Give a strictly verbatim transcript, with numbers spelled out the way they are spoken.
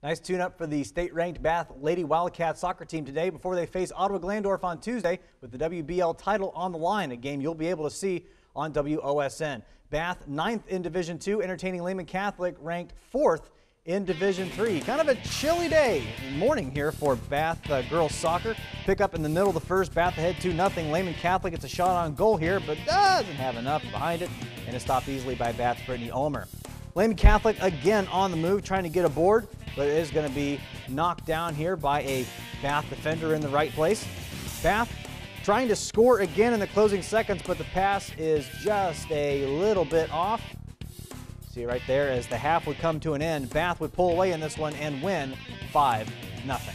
Nice tune-up for the state-ranked Bath Lady Wildcats soccer team today before they face Ottawa Glandorf on Tuesday with the W B L title on the line, a game you'll be able to see on W O S N. Bath ninth in Division two, entertaining Lehman Catholic, ranked fourth in Division three. Kind of a chilly day morning here for Bath uh, girls soccer. Pick up in the middle of the first, Bath ahead two nothing. Lehman Catholic gets a shot on goal here, but doesn't have enough behind it, and is stopped easily by Bath's Brittany Ulmer. Lehman Catholic again on the move, trying to get aboard, but it is going to be knocked down here by a Bath defender in the right place. Bath trying to score again in the closing seconds, but the pass is just a little bit off. See right there, as the half would come to an end, Bath would pull away in this one and win five nothing.